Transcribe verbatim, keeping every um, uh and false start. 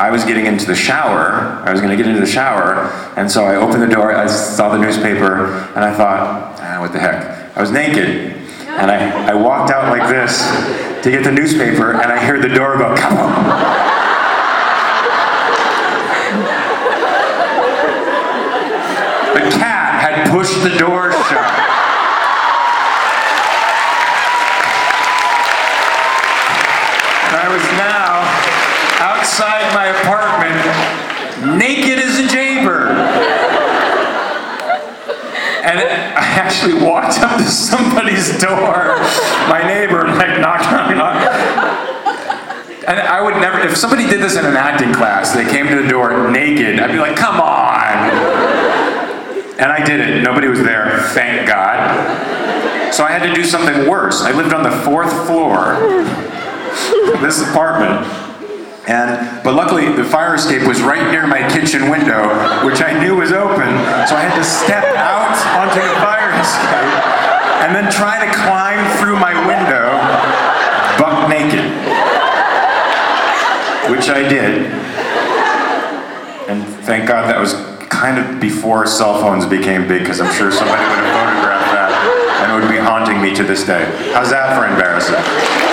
I was getting into the shower. I was going to get into the shower, and so I opened the door. I saw the newspaper, and I thought, ah, what the heck? I was naked, and I, I walked out like this to get the newspaper, and I heard the door go, come on. The cat had pushed the door shut. And I was now outside my apartment, naked as a jaybird. And I actually walked up to somebody's door, my neighbor, and like knocked on knock. And I would never, if somebody did this in an acting class, they came to the door naked, I'd be like, come on. And I did it. Nobody was there, thank God. So I had to do something worse. I lived on the fourth floor of this apartment. And, but luckily, the fire escape was right near my kitchen window, which I knew was open, so I had to step out onto the fire escape and then try to climb through my window, buck naked. Which I did. And thank God that was kind of before cell phones became big, because I'm sure somebody would have photographed that, and it would be haunting me to this day. How's that for embarrassing?